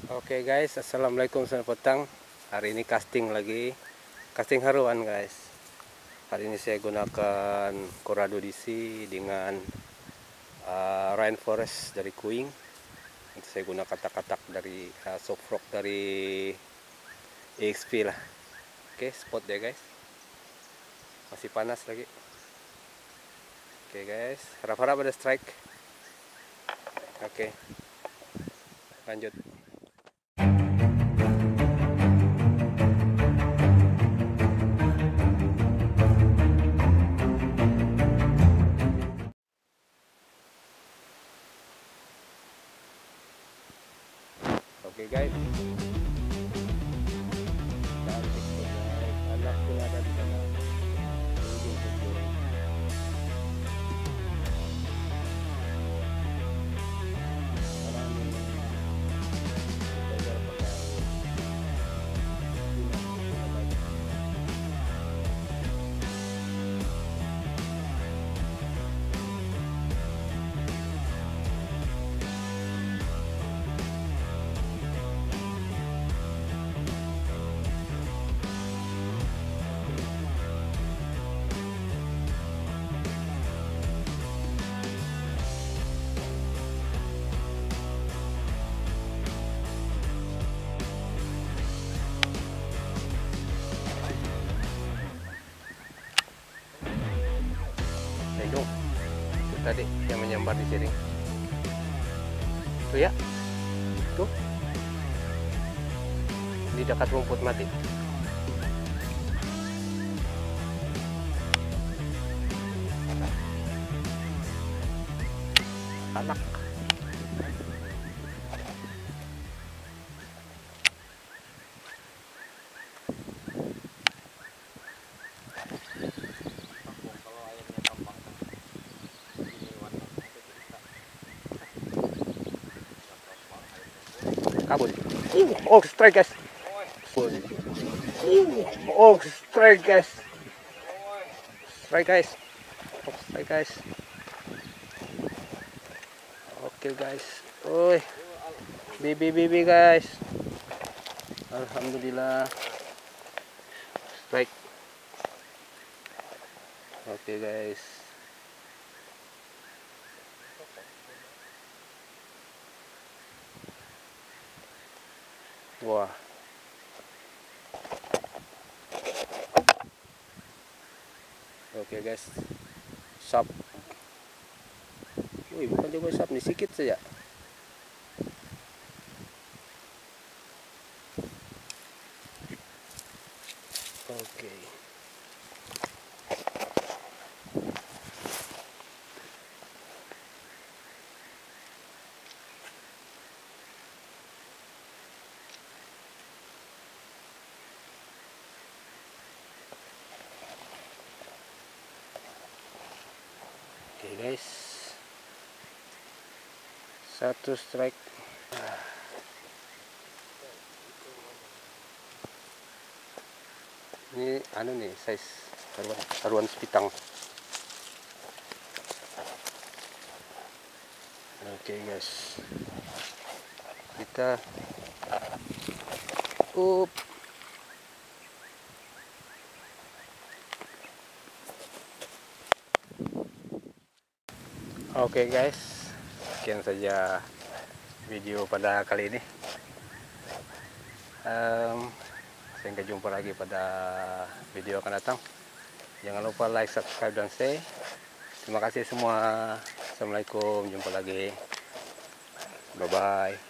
Oke guys, assalamualaikum, selamat petang. Hari ini casting lagi, casting haruan guys. Hari ini saya gunakan Corrado DC dengan Rainforest dari Kuing. Nanti saya gunakan katak-katak dari soft rock dari EXP lah. Oke, spot ya guys. Masih panas lagi. Oke guys, harap-harap ada strike. Oke, lanjut. Oke guys, cantik tuh guys, anak pun ada di sana. Itu tadi yang menyambar di sini. Tuh ya, tuh di dekat rumput mati. Anak. Kabut. Oh, strike guys. Oh, strike guys. Strike guys. Oh, strike guys. Oke guys. Oi. Bibi guys. Alhamdulillah. Strike. Oke guys. Wah. Oke guys. Sap. Wih, bukan juga sap nih, sedikit saja. Oke. Oke guys, satu strike. Ini anu nih, size haruan sepitang. Oke guys, kita Oke guys, sekian saja video pada kali ini. Sampai jumpa lagi pada video akan datang. Jangan lupa like, subscribe, dan share. Terima kasih semua. Assalamualaikum, jumpa lagi. Bye bye.